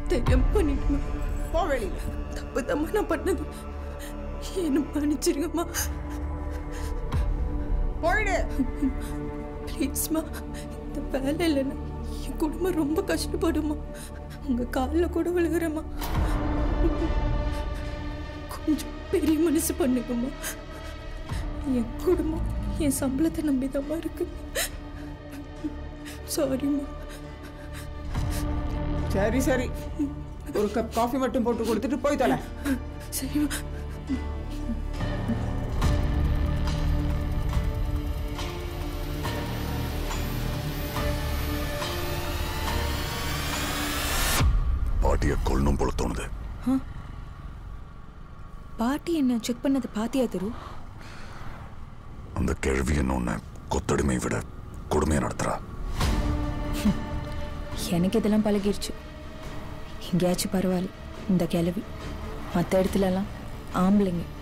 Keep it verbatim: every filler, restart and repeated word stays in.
தெரியாம பண்ணிட்டேன். போ வெளியில. தப்பு தம்மா நான் பண்ணது. என்ன மன்னிச்சிருங்கம்மா. போயிடு. ப்ளீஸ்மா, இந்த வேலை இல்லைன்னா என் குடும்பம் ரொம்ப கஷ்டப்படுமா. உங்க காலில் கூட விழுகிறேம்மா. கொஞ்சம் பெரிய மனசு பண்ணுங்கம்மா. என் குடும்பம் என் சம்பளத்தை நம்பிதாம்மா இருக்கு. சாரிம்மா. சரி சரி, ஒரு கப் காஃபி மட்டும் போட்டு கொடுத்துட்டு போய் தல. சரிம்மா. பாட்டியை கொல்லணும் போல தோணுது. பாட்டி என்ன செக் பண்ணது பாத்தியா திரு? அந்த கேள்வி என்ன கொத்தடிமை விட கொடுமையை நடத்துறா. எனக்கு இதெல்லாம் பழகிடுச்சு. எங்கேயாச்சும் பரவாயில்ல, இந்த கிளவி மற்ற இடத்துலலாம் ஆம்பளைங்க